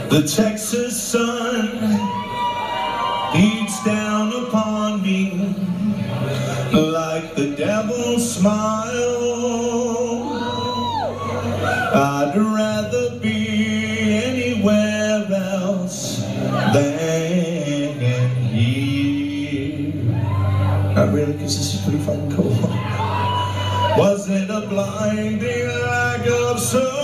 The Texas sun beats down upon me like the devil's smile. I'd rather be anywhere else than here. Not really, because this is pretty fucking cool. Was it a blinding lack of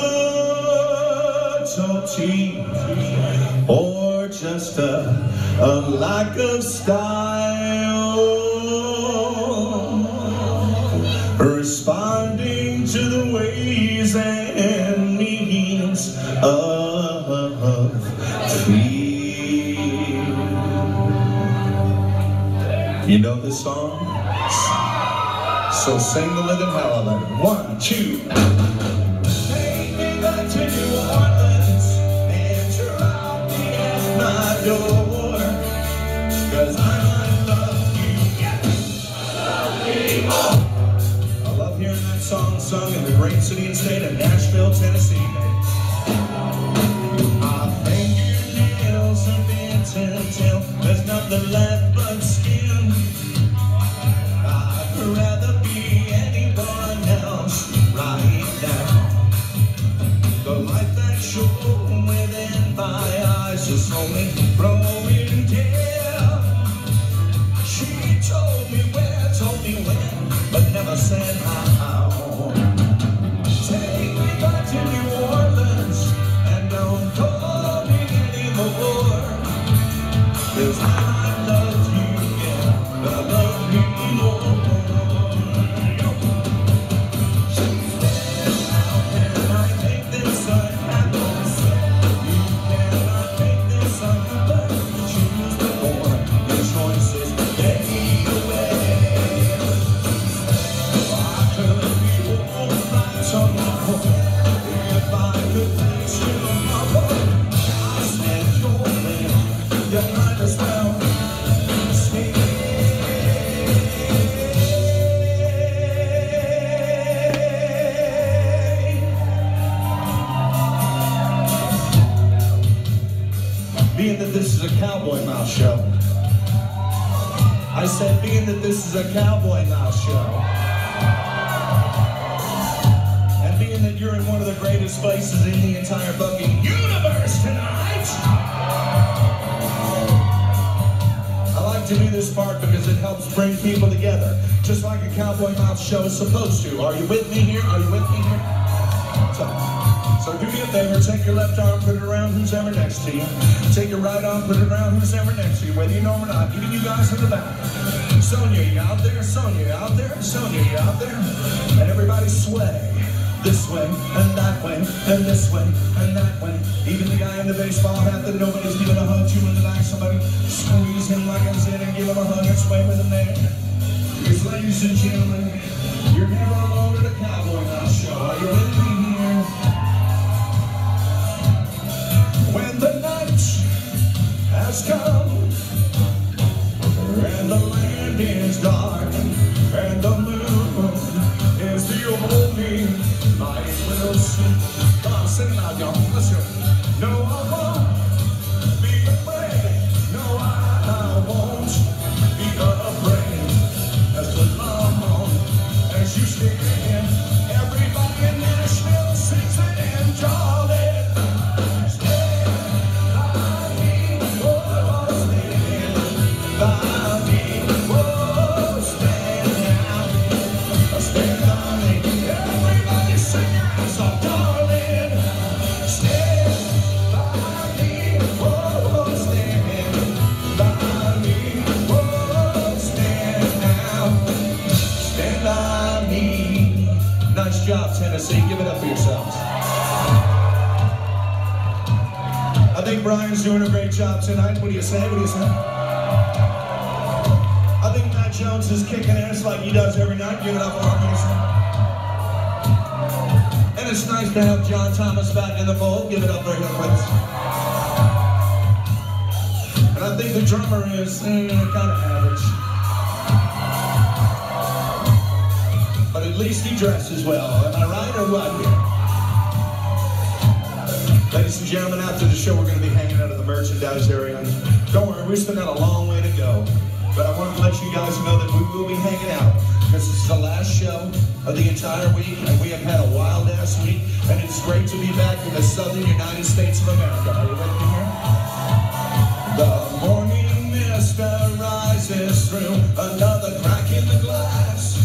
subtlety, or just a lack of style? Responding to the ways and means of feel. You know this song? So sing the living hell out of it. 1, 2. Take me back to New Orleans and drop me at my door, 'cause I love you. I love you. I love hearing that song sung in the great city and state of Nashville, Tennessee. My fingernails are bent until there's nothing left but skin. I'd rather be anyone else right now. The light that shone within my eyes is only growing dim. She told me where, told me when, but never said how. Take me back to New Orleans and don't call me anymore, 'cause I love you, yeah, I love you more. Being that this is a Cowboy Mouth show, I said being that this is a Cowboy Mouth show, and being that you're in one of the greatest places in the entire fucking universe tonight, I like to do this part because it helps bring people together, just like a Cowboy Mouth show is supposed to. Are you with me here? Are you with me here? So do me a favor, take your left arm, put it around who's ever next to you. Take your right arm, put it around who's ever next to you, whether you know or not, even you guys in the back. Sonia, you out there? Sonia, you out there? Sonia, you out there? And everybody sway. This way, and that way, and this way, and that way. Even the guy in the baseball hat that nobody's giving a hug to in the back, somebody squeeze him like I'm saying and give him a hug and sway with him there. Because ladies and gentlemen, you're never alone at a Cowboy Mouth show. Are you with me here? When the night has come and the land is dark and the moon is the only light we'll see. Come on, sing it out, y'all. Let's go. No, I won't be afraid. No, I won't be afraid. As the long as you stand, everybody in Nashville sings it and draws it. Nice job, Tennessee. Give it up for yourselves. I think Brian's doing a great job tonight. What do you say? What do you say? I think Matt Jones is kicking ass like he does every night. Give it up for him. What do you say? And it's nice to have John Thomas back in the fold. Give it up for him, please. And I think the drummer is kind of average. But at least he dresses well. Am I right or what here? Ladies and gentlemen, after the show, we're going to be hanging out of the merchandise area. Don't worry, we still got a long way to go. But I want to let you guys know that we will be hanging out. This is the last show of the entire week, and we have had a wild-ass week, and it's great to be back in the southern United States of America. Are you ready to hear? The morning mist rises through another crack in the glass.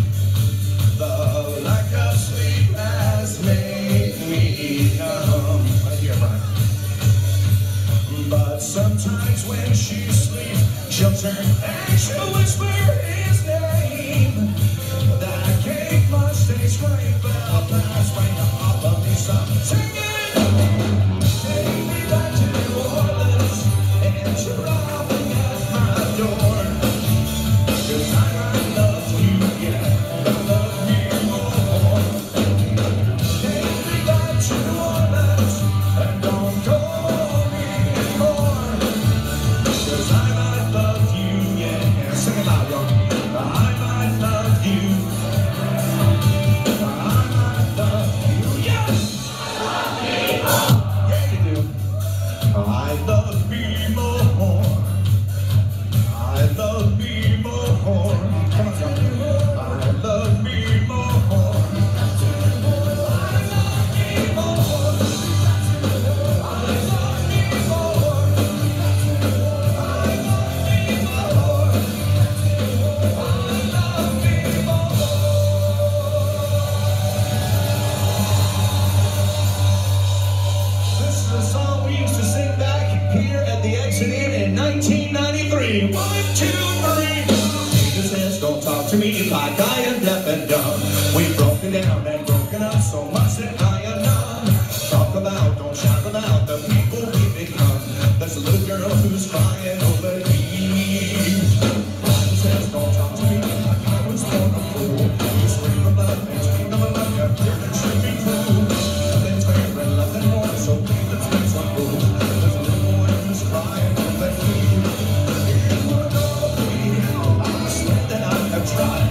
The lack of sleep has made me numb. Right here, Brian. But sometimes when she sleeps, she'll turn and she'll whisper his name. That cake must taste great, but I'll pass right off of me some singing. Take me back to New Orleans and you're knocking at my door. 'Cause I might love you, yeah, I love you more. Take me back to New Orleans and don't go anymore. 'Cause I might love you, yeah. Sing it loud, y'all. I might love you. I might love you, yeah. Yeah, you do. I love me more. I love me more. Come on, y'all. I love me more. This is a song we used to sing back here at the Exit Inn in 1993. 1, 2, 3. Jesus says, don't talk to me like I am deaf and dumb. We've broken down and broken up so much that I am numb. Talk about, don't shout about the people we become. There's a little girl who's crying over me. Jesus says, don't talk to me like I was born a fool. You scream about me, scream about me, you're the tripping fool. Nothing's fair and nothing more, so please let's make some rules. There's a little boy who's crying over me. Here's what I swear that I have tried.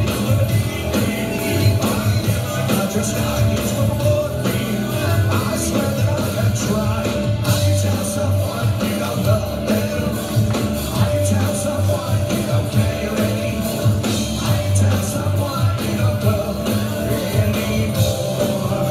I just died, here's what I swear that I have tried. I can tell someone you don't love them. I can tell someone you don't care anymore. I can tell someone you don't love anymore.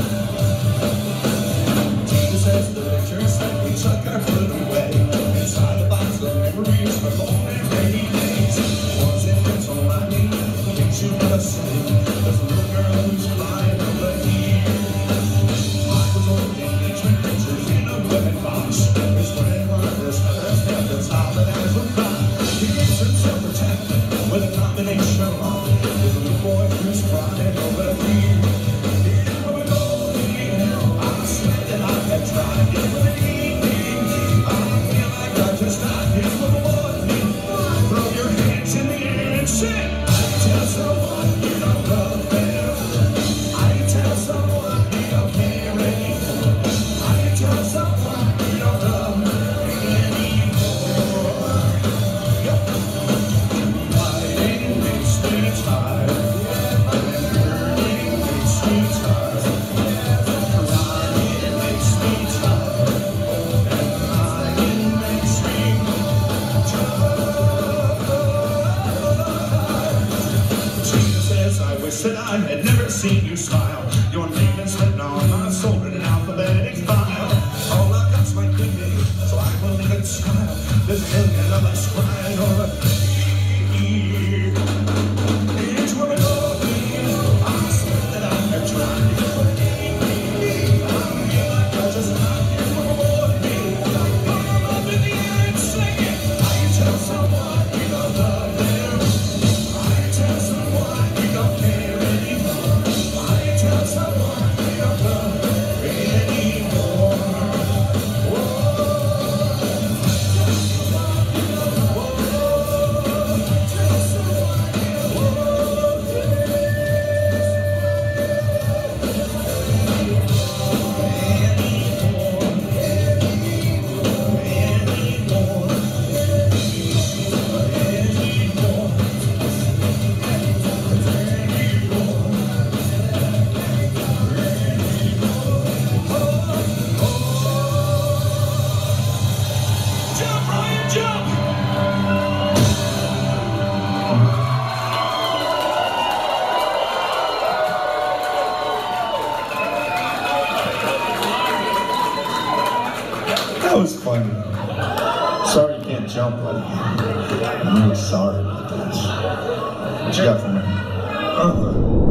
Jesus says the pictures that we took our foot away. Inside a box of memories for lonely rainy days. Ones in mental money, things you never say. There's a little girl who's flying over here. Michael's old engagement pictures in a wedding box. His wedding runners, that's all that has a cry. He gets himself protected with a combination of all. There's a little boy who's crying over here. Here we go, I swear that I have tried. Here we go, I feel like I just died. Here's what I want. Throw your hands in the air and sing. I can tell someone you don't love them. I can tell someone you don't care anymore. I can tell someone you don't love anymore. Yep. Fighting makes me tired. Hurting makes me tired. Crying makes me tired. And lying makes me tired. Jesus says, I wish that I had never seen you smile. Your name is written on my soul in an alphabetic file. All I've got's my good name, so I will even smile. There's a million of us crying over me. It's where we go. I swear that I have tried. I feel like I just died. Here's what I want me. Put them up in the air and sing it. I can tell someone you don't love them. I can tell someone you don't care anymore. I can tell someone you don't love anymore. Whoa. jump like you. I'm really sorry about this. What you got for me?